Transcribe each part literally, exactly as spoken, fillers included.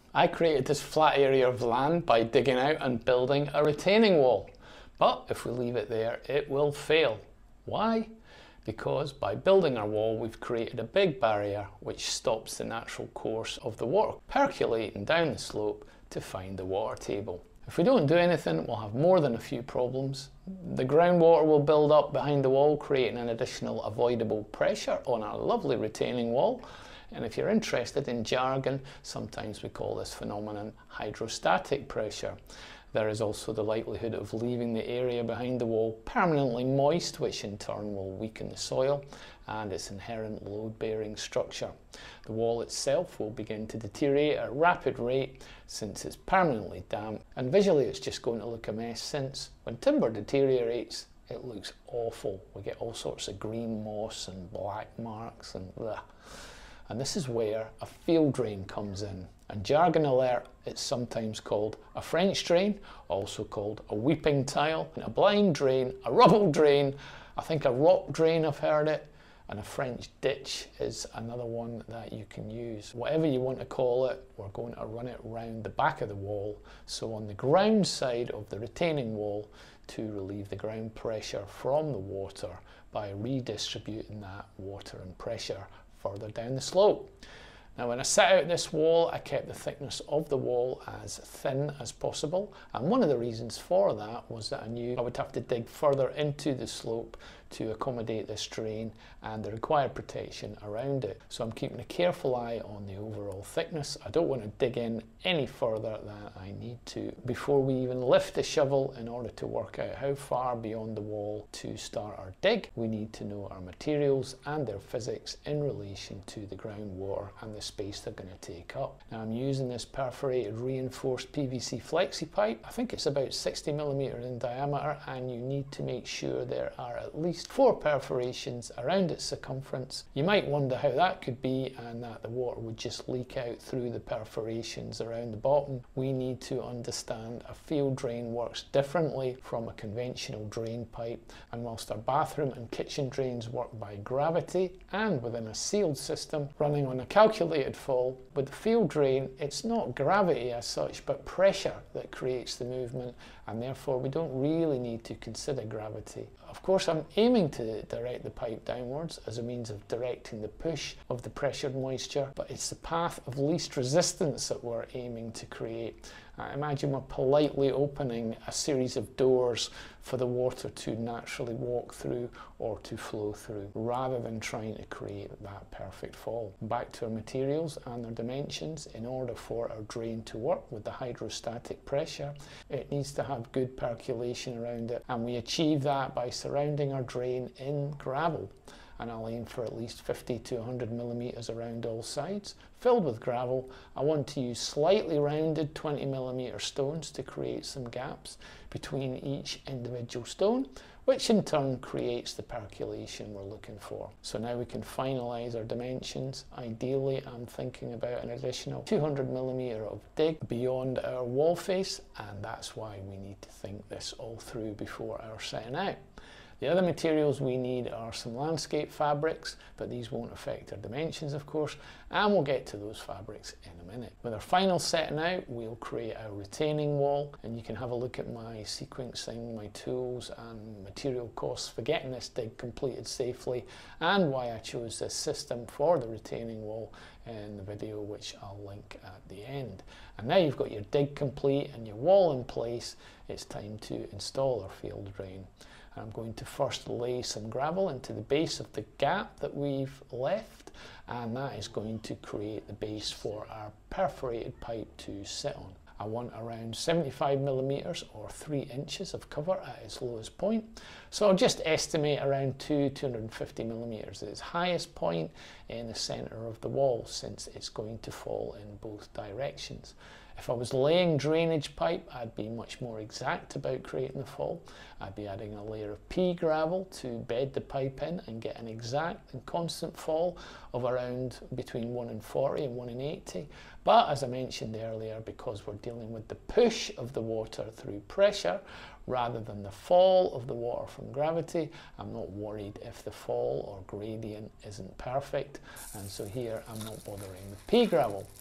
I created this flat area of land by digging out and building a retaining wall. But if we leave it there, it will fail. Why? Because by building our wall, we've created a big barrier which stops the natural course of the water percolating down the slope to find the water table. If we don't do anything, we'll have more than a few problems. The groundwater will build up behind the wall, creating an additional avoidable pressure on our lovely retaining wall. And if you're interested in jargon, sometimes we call this phenomenon hydrostatic pressure. There is also the likelihood of leaving the area behind the wall permanently moist, which in turn will weaken the soil and its inherent load-bearing structure. The wall itself will begin to deteriorate at a rapid rate since it's permanently damp, and visually it's just going to look a mess, since when timber deteriorates, it looks awful. We get all sorts of green moss and black marks and blah. And this is where a field drain comes in. And jargon alert, it's sometimes called a French drain, also called a weeping tile, a blind drain, a rubble drain, I think a rock drain, I've heard it, and a French ditch is another one that you can use. Whatever you want to call it, we're going to run it round the back of the wall, so on the ground side of the retaining wall, to relieve the ground pressure from the water by redistributing that water and pressure further down the slope. Now, when I set out this wall, I kept the thickness of the wall as thin as possible, and one of the reasons for that was that I knew I would have to dig further into the slope to accommodate this drain and the required protection around it. So I'm keeping a careful eye on the overall thickness. I don't want to dig in any further than I need to before we even lift the shovel. In order to work out how far beyond the wall to start our dig, we need to know our materials and their physics in relation to the groundwater and the space they're going to take up. Now, I'm using this perforated reinforced P V C flexi pipe. I think it's about sixty millimeters in diameter, and you need to make sure there are at least four perforations around its circumference. You might wonder how that could be, and that the water would just leak out through the perforations around the bottom. We need to understand a field drain works differently from a conventional drain pipe, and whilst our bathroom and kitchen drains work by gravity and within a sealed system running on a calculated fall, with the field drain it's not gravity as such but pressure that creates the movement, and therefore we don't really need to consider gravity. Of course, I'm aiming to direct the pipe downwards as a means of directing the push of the pressured moisture, but it's the path of least resistance that we're aiming to create. Uh, imagine we're politely opening a series of doors for the water to naturally walk through or to flow through, rather than trying to create that perfect fall. Back to our materials and their dimensions. In order for our drain to work with the hydrostatic pressure, it needs to have good percolation around it, and we achieve that by surrounding our drain in gravel. And I'll aim for at least fifty to one hundred millimeters around all sides. Filled with gravel, I want to use slightly rounded twenty millimeter stones to create some gaps between each individual stone, which in turn creates the percolation we're looking for. So now we can finalize our dimensions. Ideally, I'm thinking about an additional two hundred millimeter of dig beyond our wall face, and that's why we need to think this all through before our setting out. The other materials we need are some landscape fabrics, but these won't affect our dimensions, of course, and we'll get to those fabrics in a minute. With our final setting out, we'll create our retaining wall, and you can have a look at my sequencing, my tools and material costs for getting this dig completed safely, and why I chose this system for the retaining wall in the video, which I'll link at the end. And now you've got your dig complete and your wall in place, it's time to install our field drain. I'm going to first lay some gravel into the base of the gap that we've left, and that is going to create the base for our perforated pipe to sit on. I want around seventy-five millimeters or three inches of cover at its lowest point. So I'll just estimate around two, two hundred fifty millimeters at its highest point in the center of the wall, since it's going to fall in both directions. If I was laying drainage pipe, I'd be much more exact about creating the fall. I'd be adding a layer of pea gravel to bed the pipe in and get an exact and constant fall of around between one in forty and one in eighty. But as I mentioned earlier, because we're dealing with the push of the water through pressure rather than the fall of the water from gravity, I'm not worried if the fall or gradient isn't perfect, and so here I'm not bothering with pea gravel.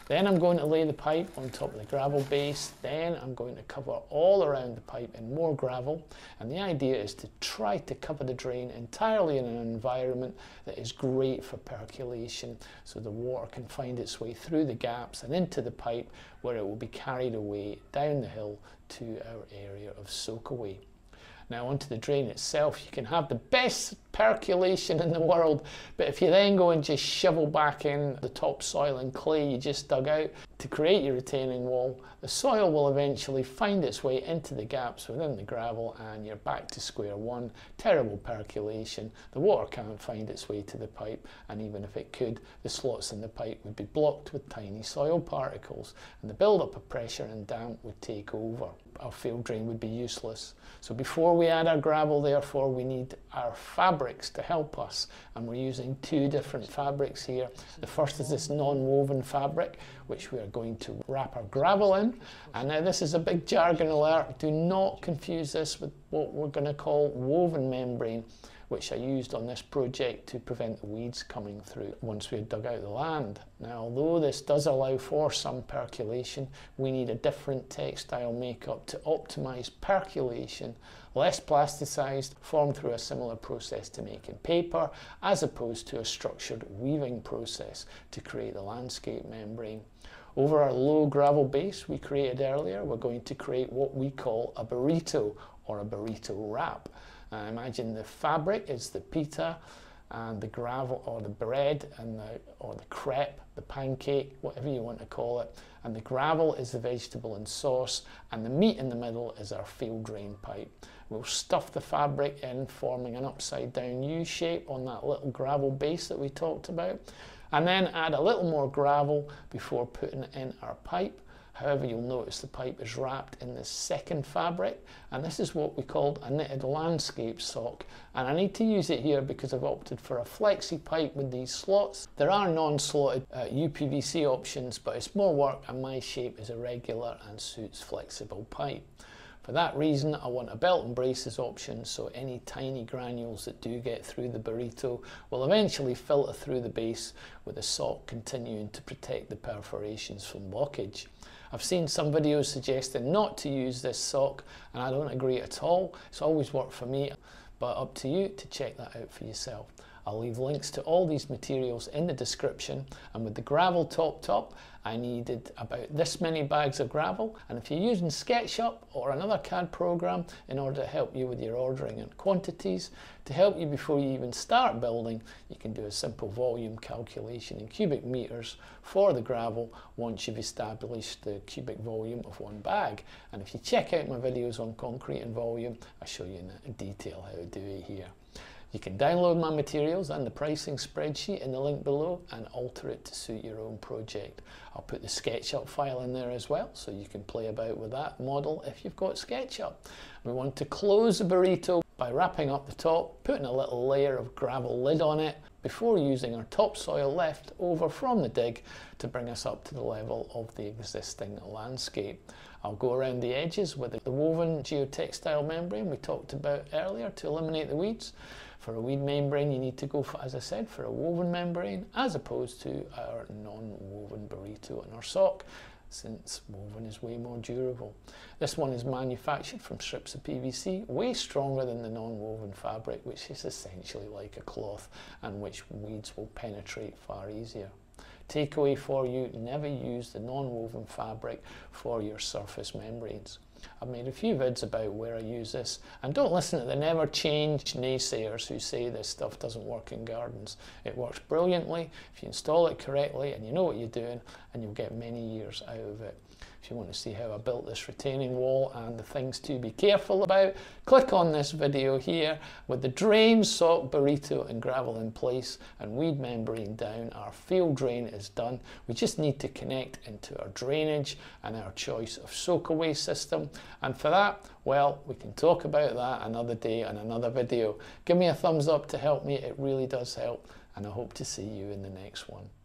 Then I'm going to lay the pipe on top of the gravel base. Then I'm going to cover all around the pipe in more gravel. And the idea is to try to cover the drain entirely in an environment that is great for percolation, so the water can find its way through the gaps and into the pipe, where it will be carried away down the hill to our area of soakaway. Now onto the drain itself, you can have the best percolation in the world, but if you then go and just shovel back in the topsoil and clay you just dug out to create your retaining wall, the soil will eventually find its way into the gaps within the gravel and you're back to square one. Terrible percolation, the water can't find its way to the pipe, and even if it could, the slots in the pipe would be blocked with tiny soil particles and the build-up of pressure and damp would take over. Our field drain would be useless. So before we add our gravel, therefore, we need our fabrics to help us, and we're using two different fabrics here. The first is this non-woven fabric, which we are going to wrap our gravel in. And now this is a big jargon alert. Do not confuse this with what we're going to call woven membrane, which I used on this project to prevent the weeds coming through once we had dug out the land. Now, although this does allow for some percolation, we need a different textile makeup to optimise percolation, less plasticized, formed through a similar process to making paper, as opposed to a structured weaving process to create the landscape membrane. Over our low gravel base we created earlier, we're going to create what we call a burrito, or a burrito wrap. Uh, imagine the fabric is the pita, and the gravel, or the bread, and the, or the crepe, the pancake, whatever you want to call it, and the gravel is the vegetable and sauce, and the meat in the middle is our field drain pipe. We'll stuff the fabric in, forming an upside down U shape on that little gravel base that we talked about, and then add a little more gravel before putting in our pipe. However, you'll notice the pipe is wrapped in this second fabric, and this is what we called a knitted landscape sock. And I need to use it here because I've opted for a flexi pipe with these slots. There are non-slotted uh, U P V C options, but it's more work, and my shape is irregular and suits flexible pipe. For that reason, I want a belt and braces option, so any tiny granules that do get through the burrito will eventually filter through the base, with the sock continuing to protect the perforations from blockage. I've seen some videos suggesting not to use this sock, and I don't agree at all. It's always worked for me, but up to you to check that out for yourself. I'll leave links to all these materials in the description, and with the gravel topped up, I needed about this many bags of gravel, and if you're using SketchUp or another C A D program in order to help you with your ordering and quantities, to help you before you even start building, you can do a simple volume calculation in cubic meters for the gravel once you've established the cubic volume of one bag. And if you check out my videos on concrete and volume, I show you in detail how to do it here. You can download my materials and the pricing spreadsheet in the link below and alter it to suit your own project. I'll put the SketchUp file in there as well, so you can play about with that model if you've got SketchUp. We want to close the burrito by wrapping up the top, putting a little layer of gravel lid on it before using our topsoil left over from the dig to bring us up to the level of the existing landscape. I'll go around the edges with the woven geotextile membrane we talked about earlier to eliminate the weeds. For a weed membrane, you need to go, for, as I said, for a woven membrane as opposed to our non-woven burrito and our sock, since woven is way more durable. This one is manufactured from strips of P V C, way stronger than the non-woven fabric, which is essentially like a cloth and which weeds will penetrate far easier. Takeaway for you, never use the non-woven fabric for your surface membranes. I've made a few vids about where I use this, and don't listen to the never change naysayers who say this stuff doesn't work in gardens. It works brilliantly if you install it correctly and you know what you're doing, and you'll get many years out of it. If you want to see how I built this retaining wall and the things to be careful about, click on this video here. With the drain, sock, burrito and gravel in place and weed membrane down, our field drain is done. We just need to connect into our drainage and our choice of soakaway system, and for that, well, we can talk about that another day on another video. Give me a thumbs up to help me, it really does help, and I hope to see you in the next one.